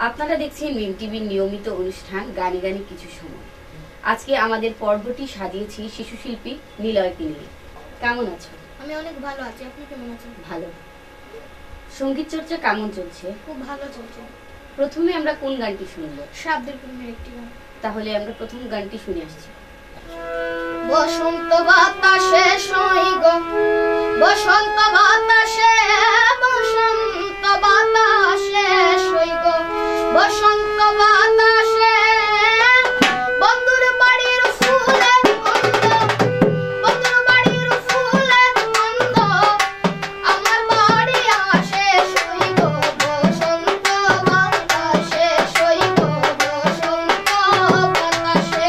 আপনারা দেখছেন মিম টিভির নিয়মিত অনুষ্ঠান গানে গানে কিছু সময়। আজকে আমাদের পর্বটি সাজিয়েছি শিশু শিল্পী নিলয়কে নিয়ে। কেমন আছো? আমি অনেক ভালো আছি, আপনি কেমন আছেন? ভালো। সঙ্গীত চর্চা কেমন চলছে? খুব ভালো চলছে। প্রথমে আমরা কোন গানটি শুনবো? শব্দের ফিল্মের একটি গান। তাহলে আমরা প্রথম গানটি শুনে আসছি। বসন্ত বাতাসে সইগ, বসন্ত বাতাসে, বসন্ত বাতাসে সইগ, বসন্ত বাতাসে বন্ধুর বাড়ির ফুলের গন্ধ, বন্ধুর বাড়ির ফুলের গন্ধ আমার বাড়ি আসে সইগ, বসন্ত বাতাসে সইগ, বসন্ত বাতাসে।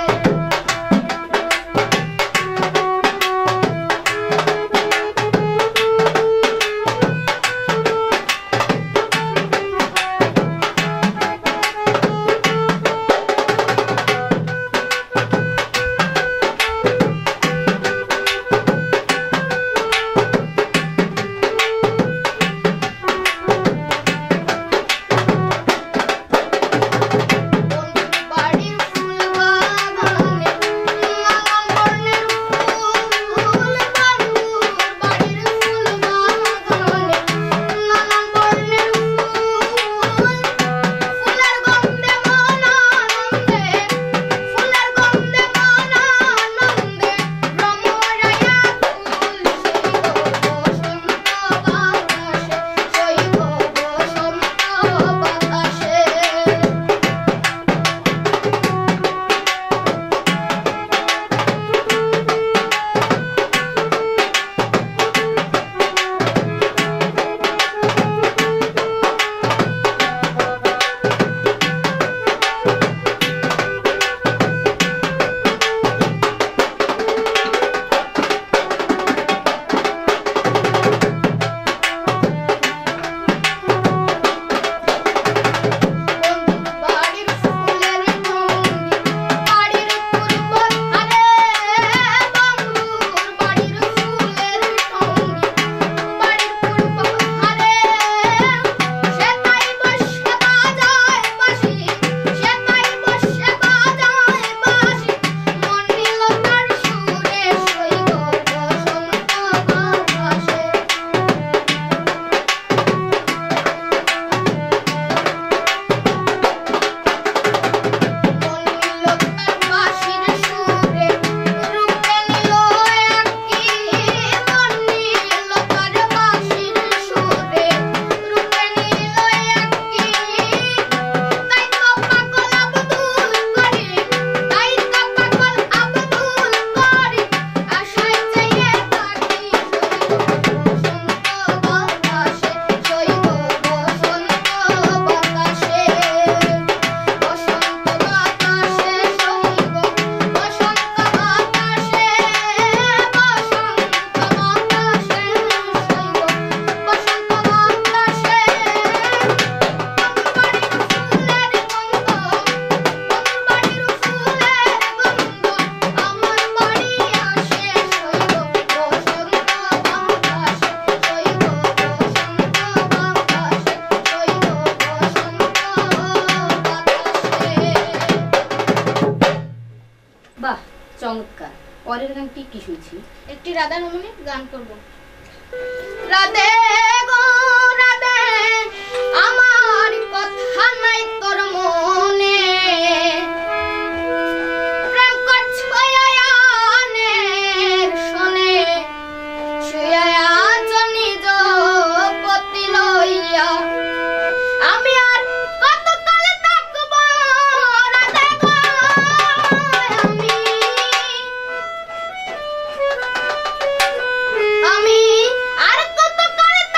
বাহ, চমৎকার। পরের গানটি কি শুনছি? একটি রাধা রমণী গান করব। রাধে গো রাধে, আমার কথা নাই তোর মনে, প্রেম করছো আয়ানের শোনে, শুয়ে আছো নিজ পতি লইয়া, আমি আর কতকাল থাকবো রাধে গো, আমি আর কতকাল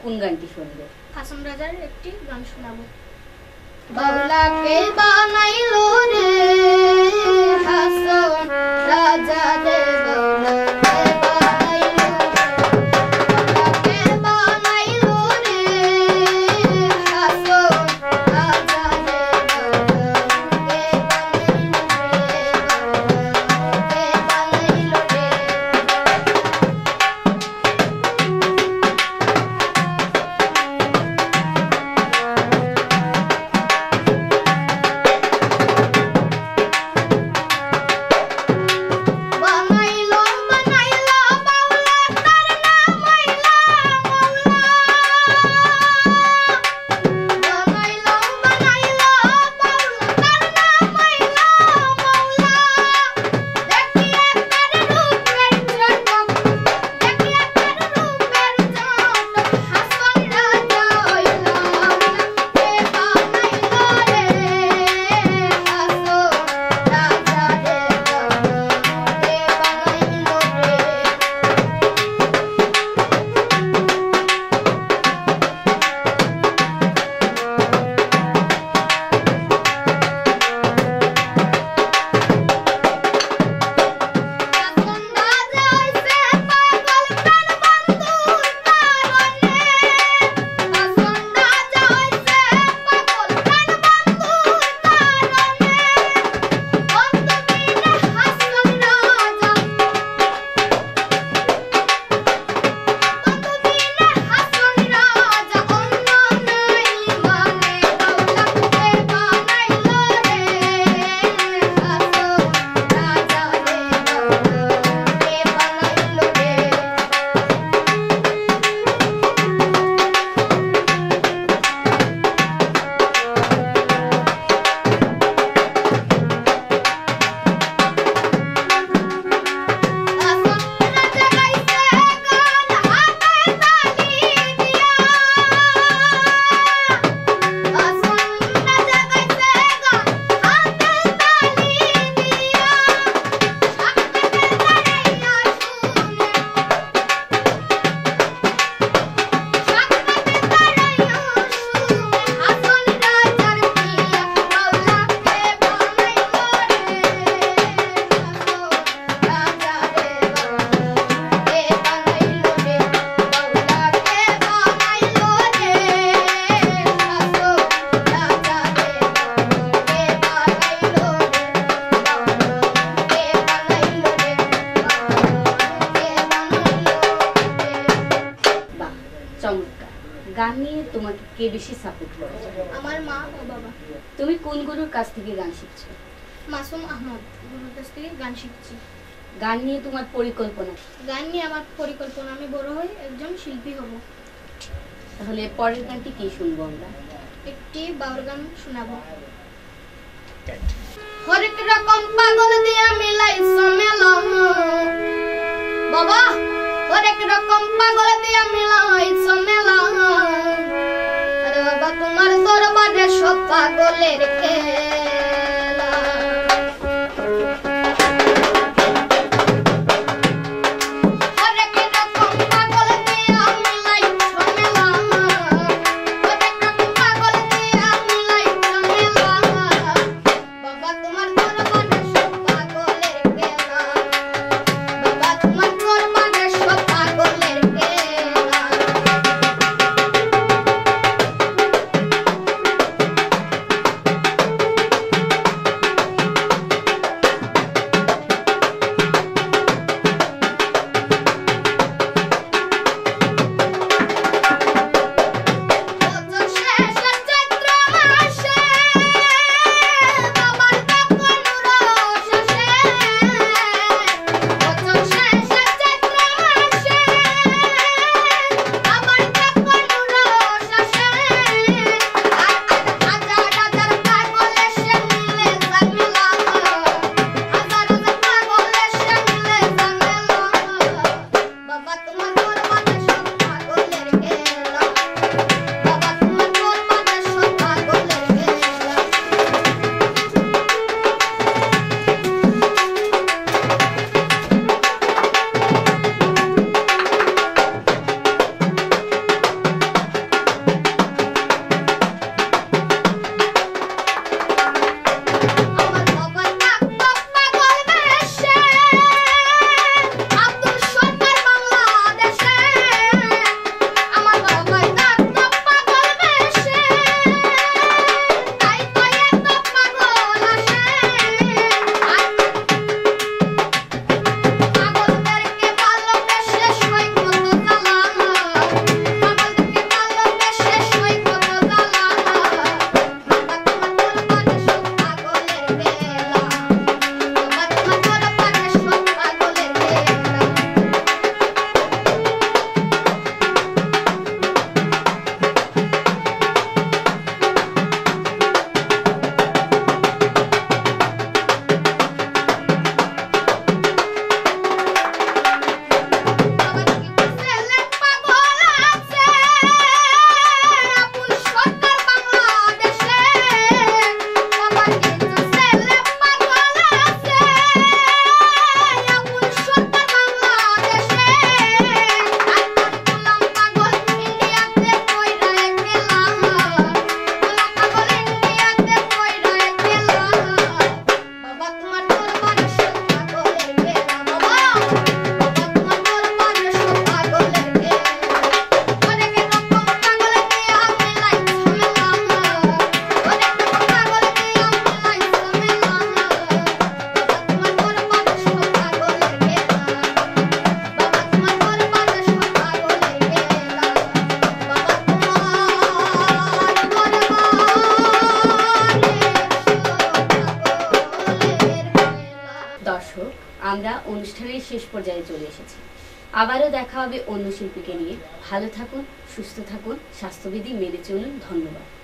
কোন গানটি শুনবে? হাসন রাজার একটি গান শোনাবো। বাউলাকে বানাইলো রে হাসন রাজা রে, গান নিয়ে তোমাকে কে বেশি সাপোর্ট করে? আমার মা ও বাবা। তুমি কোন গুরুর কাছ থেকে গান শিখছো? মাসুম আহমদ গুরুর কাছ থেকে গান শিখছি। গান নিয়ে তোমার পরিকল্পনা? গান নিয়ে আমার পরিকল্পনা আমি বড় হয়ে একজন শিল্পী হব। তাহলে পরের গানটি কি শুনবো আমরা? একটি বাউল গান শোনাবো। হরেক রকম পাগল দিয়া মিলাইছো মেলা বাবা, হরেক রকম পাগল দিয়া মিলাইছো মেলা, আরে বাবা তোমার দরবারে সব পাগলের খেলা। হরেক রকম পাগল দিয়া মিলাইছো মেলা, হরেক রকম পাগল দিয়া মিলাইছো মেলা, বাবা তোমার দরবারে সব পাগলের খেলা, বাবা তোমার দরবারে সব পাগলের খেলা। দর্শক, আমরা অনুষ্ঠানের শেষ পর্যায়ে চলে এসেছি। আবারও দেখা হবে অন্য শিল্পীকে নিয়ে। ভালো থাকুন, সুস্থ থাকুন, স্বাস্থ্যবিধি মেনে চলুন। ধন্যবাদ।